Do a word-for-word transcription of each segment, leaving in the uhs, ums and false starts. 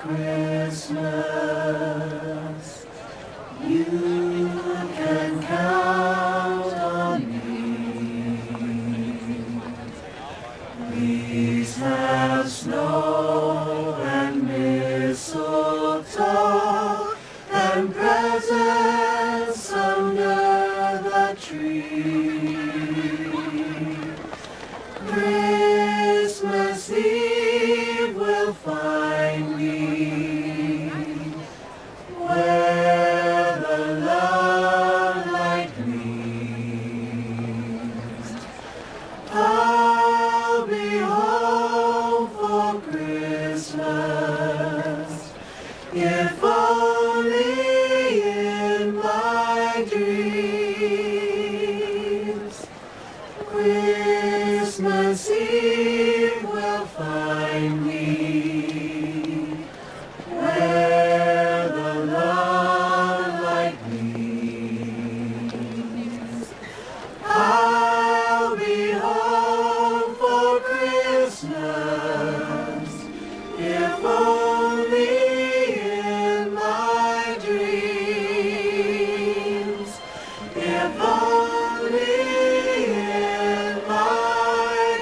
Christmas. You can count on me. Please have snow and mistletoe and presents under the tree. Christmas Eve will find me where the love light gleams. I'll be home for Christmas, if only in my dreams. Christmas Eve will find me where the love light gleams. I'll be home for Christmas, if only in my dreams, if only in my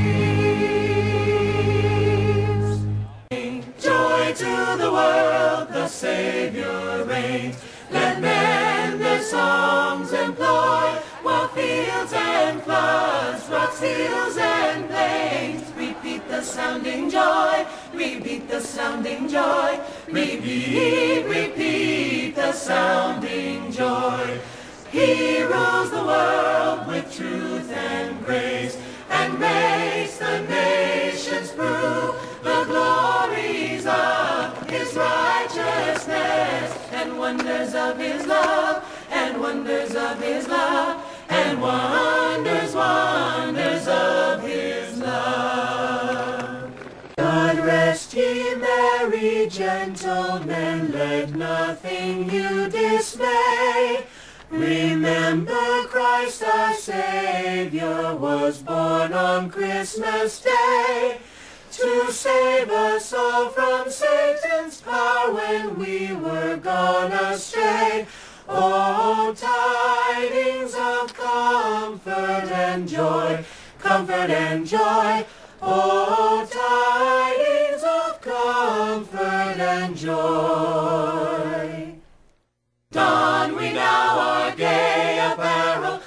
dreams. Joy to the world, the Savior reigns. Let men their songs employ, while fields and floods, rocks, hills and plains repeat the sounding joy, repeat the sounding joy, repeat, repeat the sounding joy. He rules the world with truth and grace, and makes the nations prove the glories of His righteousness, and wonders of His love, and wonders of His love, and wonders, wonders of His love. God rest ye merry gentlemen, let nothing you dismay. Remember Christ our Savior was born on Christmas Day, to save us all from Satan's power when we were gone astray. Oh, tidings of comfort and joy, comfort and joy. Oh, tidings of comfort and joy. Don we now our gay apparel,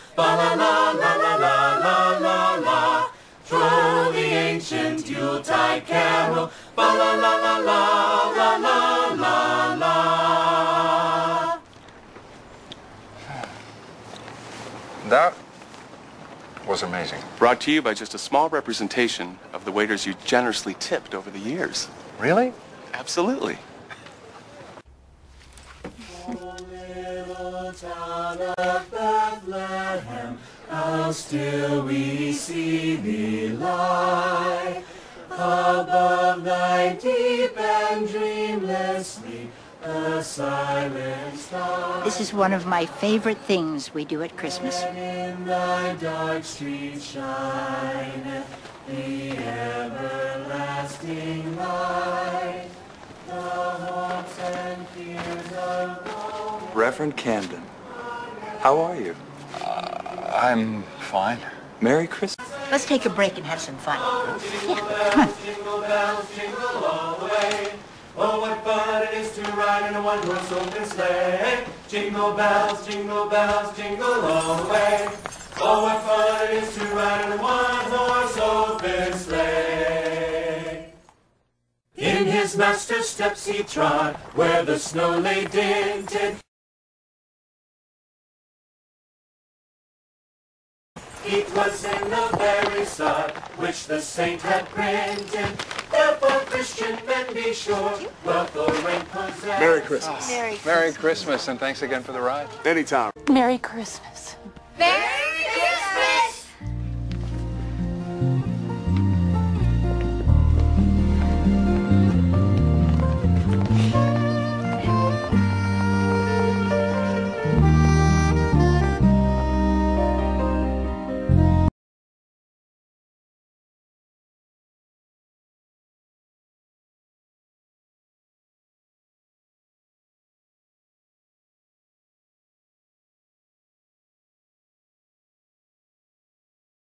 ba-la-la-la-la-la-la-la-la. Troll the ancient Yuletide carol, ba-la-la-la-la-la-la-la. That was amazing. Brought to you by just a small representation of the waiters you generously tipped over the years. Really? Absolutely. Oh, little town of Bethlehem, how still we see thee lie, above thy deep and dreamlessly a silent sky. This is one of my favorite things we do at Christmas. And in thy dark street shineth the everlasting light, the hopes and fears of all. Reverend Camden, how are you? Uh, I'm fine. Merry Christmas. Let's take a break and have some fun. Yeah, come on. Jingle bells, jingle all the way. Oh, what fun it is to ride in a one-horse open sleigh. Jingle bells, jingle bells, jingle all the way. Oh, what fun it is to ride in a one-horse open sleigh. In his master's steps he trod, where the snow lay dinted. It was in the very sod which the saint had printed. Therefore, Christian men, be sure, wealth or rank possess. Merry Christmas. Merry Christmas. Merry Christmas, and thanks again for the ride. Anytime. Merry Christmas. Merry